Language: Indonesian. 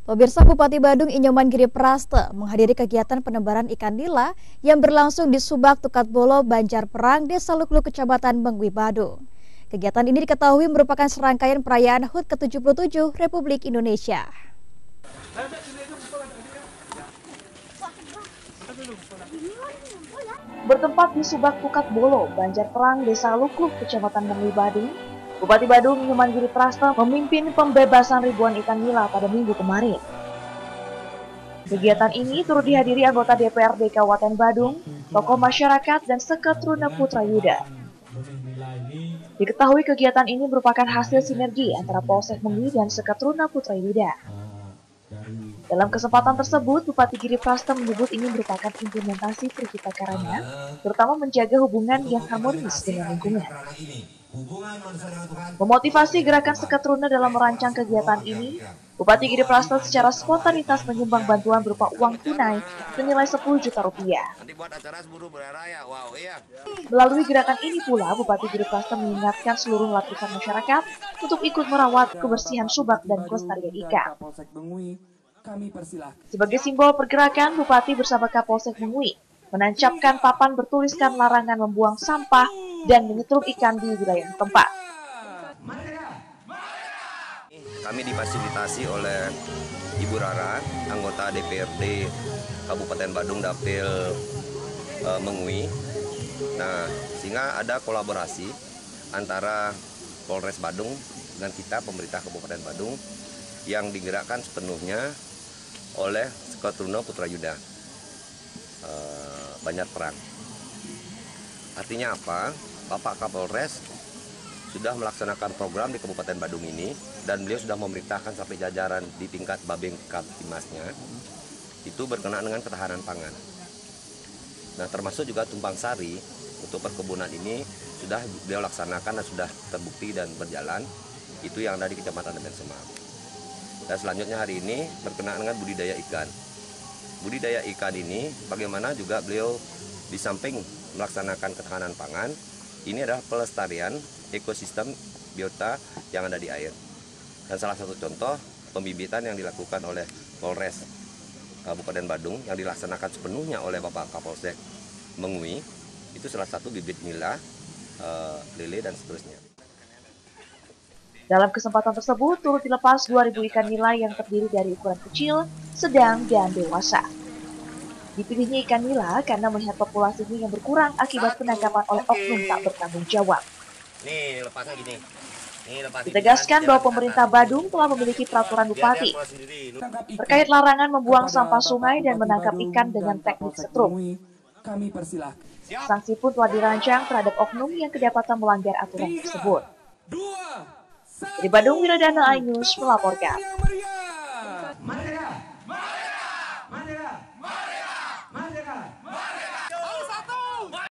Pemirsa, Bupati Badung Inyoman Giri Praste menghadiri kegiatan penebaran ikan nila yang berlangsung di Subak Tukatbolo, Banjar Perang, Desa Lukluk, Kecamatan Mengwi, Badung. Kegiatan ini diketahui merupakan serangkaian perayaan HUT ke-77 Republik Indonesia. Bertempat di Subak Tukatbolo, Banjar Perang, Desa Lukluk, Kecamatan Mengwi, Badung, Bupati Badung Inyoman Giri Praste memimpin pembebasan ribuan ikan nila pada Minggu kemarin. Kegiatan ini turut dihadiri anggota DPRD Kabupaten Badung, tokoh masyarakat, dan Seketruna Putra Yuda. Diketahui kegiatan ini merupakan hasil sinergi antara Polsek Mengwi dan Seketruna Putra Yuda. Dalam kesempatan tersebut, Bupati Giri Praste menyebut ini merupakan implementasi Trikita Karana, terutama menjaga hubungan yang harmonis dengan lingkungan. Memotivasi gerakan Seketruna dalam merancang kegiatan ini, Bupati Giri Praste secara spontanitas menyumbang bantuan berupa uang tunai senilai 10 juta rupiah. Melalui gerakan ini pula, Bupati Giri Praste mengingatkan seluruh lapisan masyarakat untuk ikut merawat kebersihan subak dan kelestarian ikan. Sebagai simbol pergerakan, Bupati bersama Kapolsek Mengwi menancapkan papan bertuliskan larangan membuang sampah dan menyetrum ikan di wilayah tempat. Kami difasilitasi oleh Ibu Rara, anggota DPRD Kabupaten Badung Dapil Mengwi. Nah, sehingga ada kolaborasi antara Polres Badung dengan kita, pemerintah Kabupaten Badung, yang digerakkan sepenuhnya oleh Seketruna Putra Yuda, Banjar Perang. Artinya apa? Bapak Kapolres sudah melaksanakan program di Kabupaten Badung ini, dan beliau sudah memerintahkan sampai jajaran di tingkat Babeng Kaptimasnya itu berkenaan dengan ketahanan pangan. Nah, termasuk juga tumpang sari untuk perkebunan ini sudah beliau laksanakan dan sudah terbukti dan berjalan, itu yang ada di Kecamatan Demen Semak. Dan selanjutnya hari ini berkenaan dengan budidaya ikan. Budidaya ikan ini bagaimana juga beliau di samping melaksanakan ketahanan pangan, ini adalah pelestarian ekosistem biota yang ada di air. Dan salah satu contoh pembibitan yang dilakukan oleh Polres Kabupaten Badung yang dilaksanakan sepenuhnya oleh Bapak Kapolsek Mengwi, itu salah satu bibit nila, lele, dan seterusnya. Dalam kesempatan tersebut turut dilepas 2.000 ikan nila yang terdiri dari ukuran kecil, sedang, dan dewasa. Dipilihnya ikan nila karena melihat populasinya yang berkurang akibat penangkapan oleh oknum tak bertanggung jawab. Ditegaskan bahwa pemerintah Badung telah memiliki peraturan bupati terkait larangan membuang sampah sungai dan menangkap ikan dengan teknik setrum. Sanksi pun telah dirancang terhadap oknum yang kedapatan melanggar aturan tersebut. Dari Badung, Wiradana iNews melaporkan.